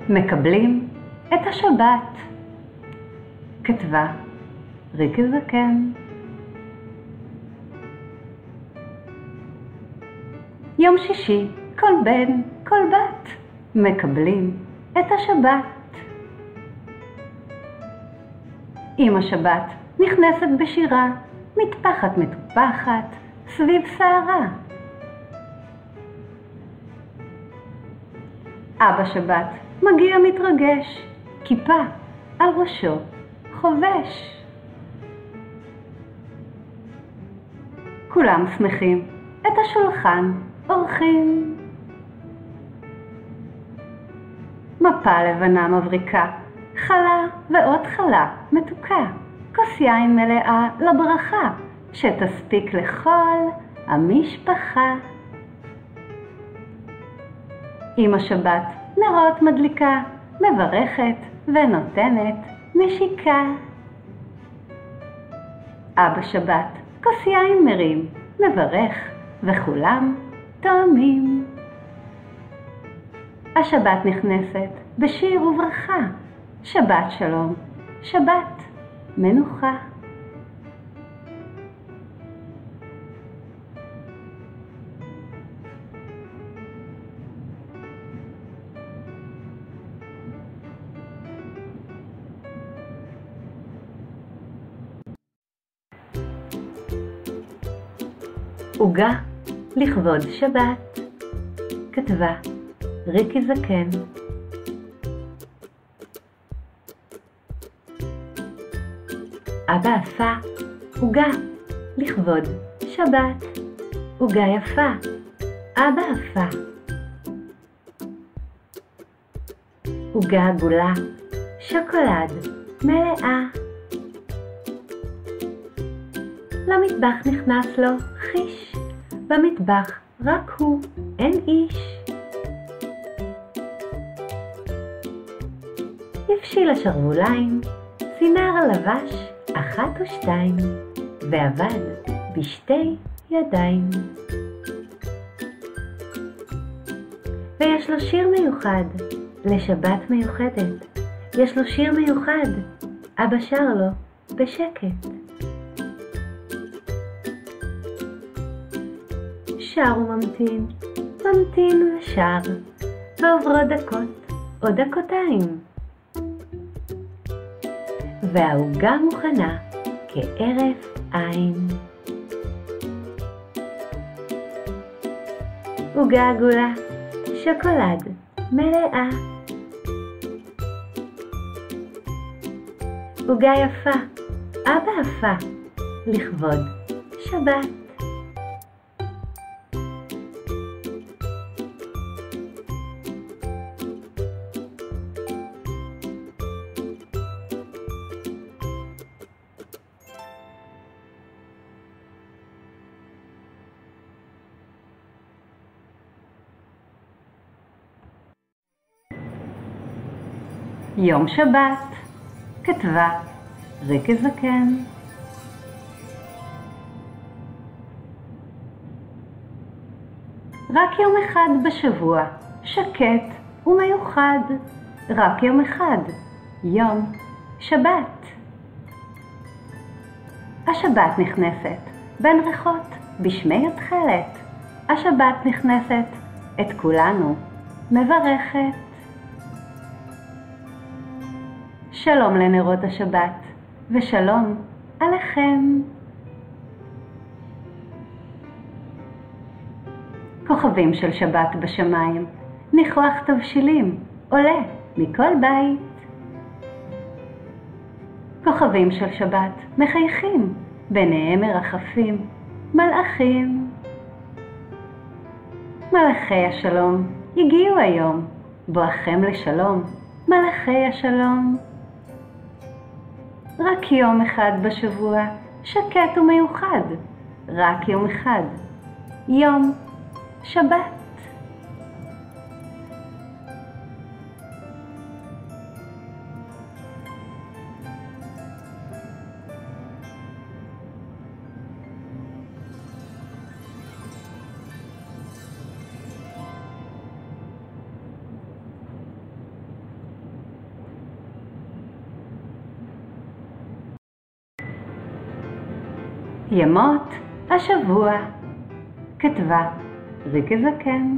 מקבלים את השבת. כתבה ריקי זקן. יום שישי, כל בן, כל בת, מקבלים את השבת. עם השבת נכנסת בשירה, מטפחת מטופחת, סביב שערה. אבא שבת מגיע מתרגש, כיפה על ראשו חובש. כולם שמחים, את השולחן אורחים. מפה לבנה מבריקה, חלה ועוד חלה מתוקה, כוס יין מלאה לברכה, שתספיק לכל המשפחה. עם השבת נרות מדליקה, מברכת ונותנת נשיקה. אבא שבת כוס יין מרים, מברך וכולם תואמים. השבת נכנסת בשיר וברכה, שבת שלום, שבת מנוחה. עוגה לכבוד שבת. כתבה ריקי זקן. אבא עשה עוגה לכבוד שבת. עוגה יפה, אבא עשה. עוגה עגולה, שוקולד מלאה. למטבח נכנס לו חיש, במטבח רק הוא, אין איש. הפשיל השרווליים, סינר לבש 1 או 2, ועבד בשתי ידיים. ויש לו שיר מיוחד לשבת מיוחדת. יש לו שיר מיוחד, אבא שר לו בשקט. שר וממתין, ממתין ושר, ועוברות דקות או דקותיים. והעוגה מוכנה כהרף עין. עוגה עגולה, שוקולד מלאה. עוגה יפה, אבא עפה, לכבוד שבת. יום שבת. כתבה ריקי זקן. רק יום אחד בשבוע, שקט ומיוחד. רק יום אחד, יום שבת. השבת נכנסת בין ריחות בשמי התחלת. השבת נכנסת, את כולנו מברכת. שלום לנרות השבת, ושלום עליכם. כוכבים של שבת בשמיים, ניחוח תבשילים, עולה מכל בית. כוכבים של שבת מחייכים, ביניהם מרחפים מלאכים. מלאכי השלום הגיעו היום, בואכם לשלום, מלאכי השלום. רק יום אחד בשבוע, שקט ומיוחד. רק יום אחד, יום שבת. ימות השבוע. כתבה ריקי זקן.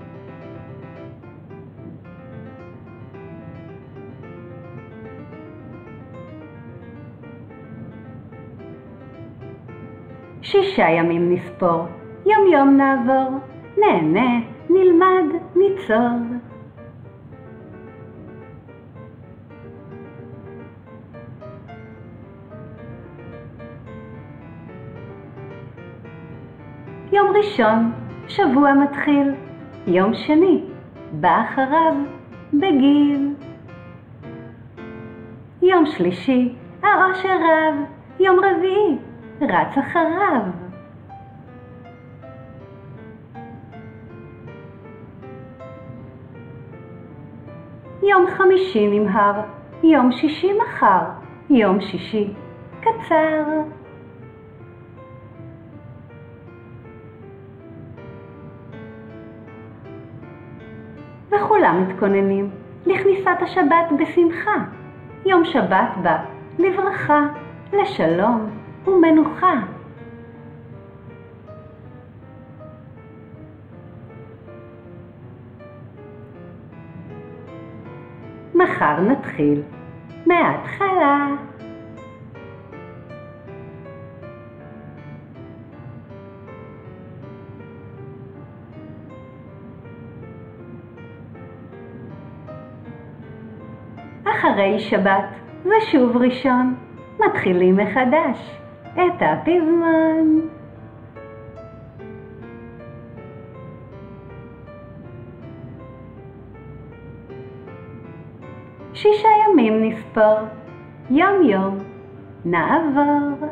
שישה ימים נספור, יום יום נעבור, נהנה, נלמד, ניצור. יום ראשון, שבוע מתחיל, יום שני, בא אחריו, בגיל. יום שלישי, העושר רב, יום רביעי, רץ אחריו. יום חמישי נמהר, יום שישי מחר, יום שישי קצר. וכולם מתכוננים לכניסת השבת בשמחה. יום שבת בא לברכה, לשלום ומנוחה. מחר נתחיל מההתחלה. אחרי שבת ושוב ראשון, מתחילים מחדש את הפזמון. שישה ימים נספור, יום יום נעבור.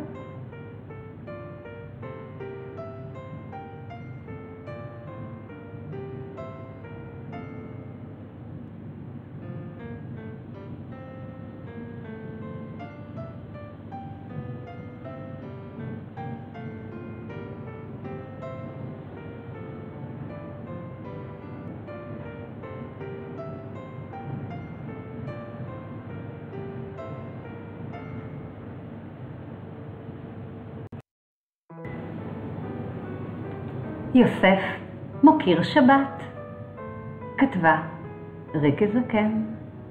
יוסף מוקיר שבת. כתבה ריקי זקן.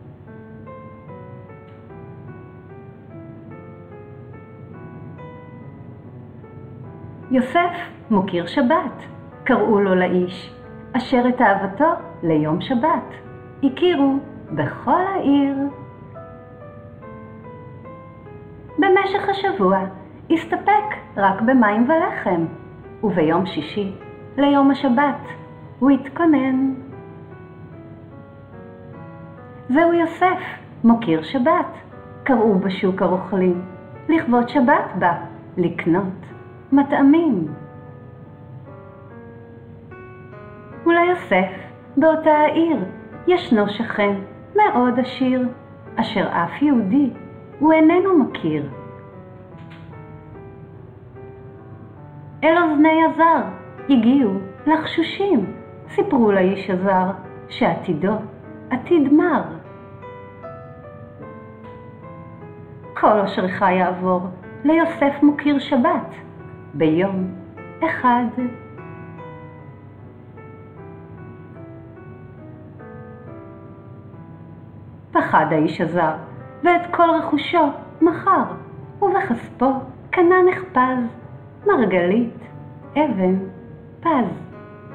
יוסף מוקיר שבת, קראו לו לאיש, אשר את אהבתו ליום שבת הכירו בכל העיר. במשך השבוע הסתפק רק במים ולחם, וביום שישי, ליום השבת, הוא התכונן. זהו יוסף, מוקיר שבת, קראו בשוק הרוכלים, לכבוד שבת בא, לקנות מטעמים. וליוסף, באותה העיר, ישנו שכן מאוד עשיר, אשר אף יהודי הוא איננו מכיר. אל אוזני הזר הגיעו לחשושים, סיפרו לאיש הזר שעתידו עתיד מר. כל אשרך יעבור ליוסף מוקיר שבת ביום אחד. פחד האיש הזר ואת כל רכושו מכר, ובכספו קנה נחפז, מרגלית, אבן, פז.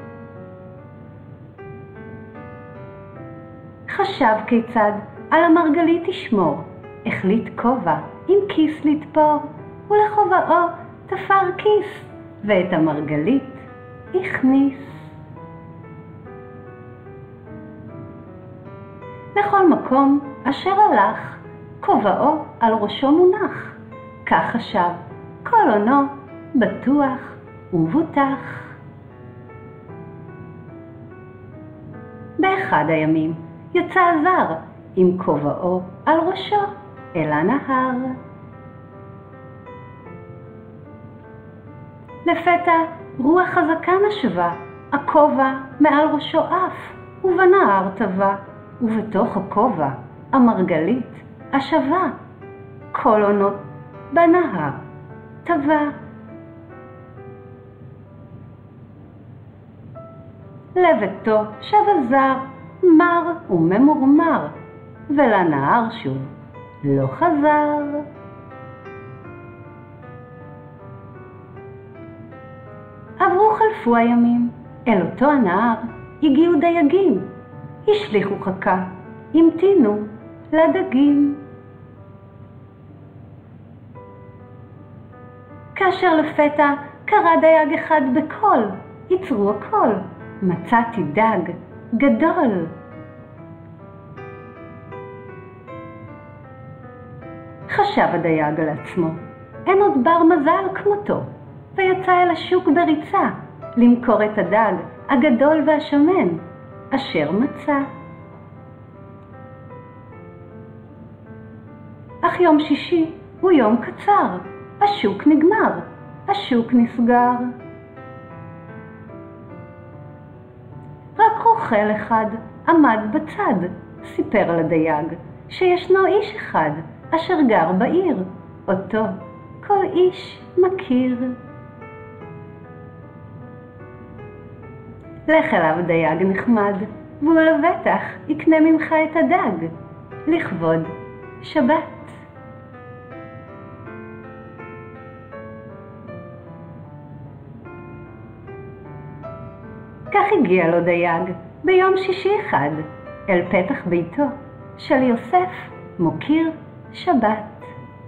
חשב כיצד על המרגלית ישמור, החליט כובע עם כיס לתפור, ולכובעו תפר כיס, ואת המרגלית הכניס. לכל מקום אשר הלך, כובעו על ראשו מונח, כך חשב, כל עונו בטוח ובוטח. באחד הימים יצא הזר עם כובעו על ראשו אל הנהר. לפתע רוח חזקה נשבה, הכובע מעל ראשו עף, ובנהר טבע, ובתוך הכובע המרגלית השווה. כל עונו בנהר טבע. לביתו שב הזר, מר וממורמר, ולנהר שוב לא חזר. עברו חלפו הימים, אל אותו הנהר הגיעו דייגים, השליחו חכה, המתינו לדגים. כאשר לפתע קרא דייג אחד בקול, יצרו הכל, מצאתי דג גדול. חשב הדייג על עצמו, אין עוד בר מזל כמותו, ויצא אל השוק בריצה, למכור את הדג הגדול והשמן, אשר מצא. אך יום שישי הוא יום קצר, השוק נגמר, השוק נסגר. רק רוכל אחד עמד בצד, סיפר לדייג שישנו איש אחד אשר גר בעיר, אותו כל איש מכיר. לך אליו דייג נחמד, והוא לבטח יקנה ממך את הדג, לכבוד שבת. כך הגיע לו דייג ביום שישי אחד אל פתח ביתו של יוסף מוקיר שבת,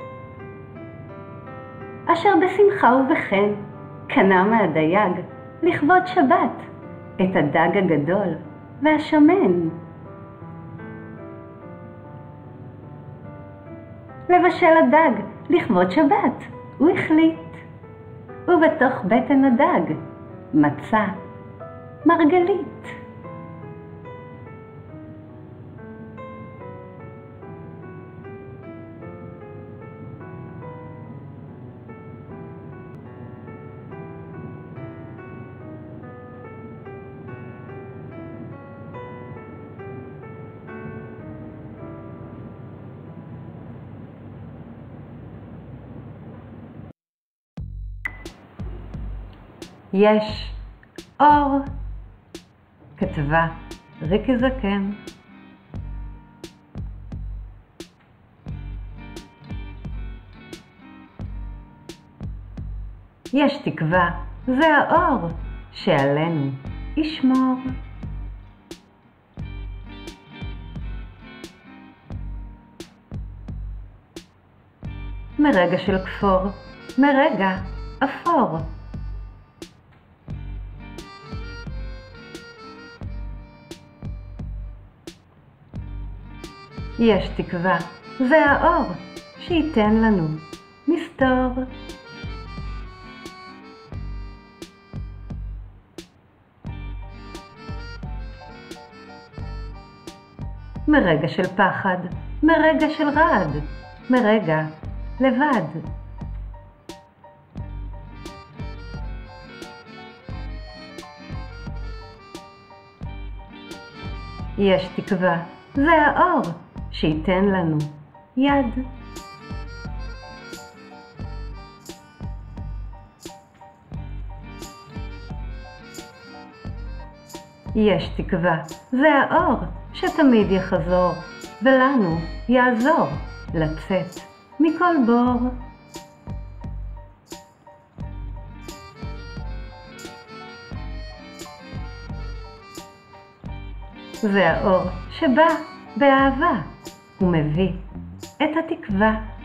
אשר בשמחה ובחן קנה מהדייג לכבוד שבת את הדג הגדול והשמן. לבשל הדג לכבוד שבת הוא החליט, ובתוך בטן הדג מצא מרגלית. יש אור, כתבה ריקי זקן. יש תקווה, זה האור שעלינו ישמור. מרגע של כפור, מרגע אפור. יש תקווה, זה האור שייתן לנו מסתור. מרגע של פחד, מרגע של רעד, מרגע לבד. יש תקווה, זה האור שייתן לנו יד. יש תקווה, זה האור שתמיד יחזור, ולנו יעזור לצאת מכל בור. זה האור שבא באהבה ומביא את התקווה.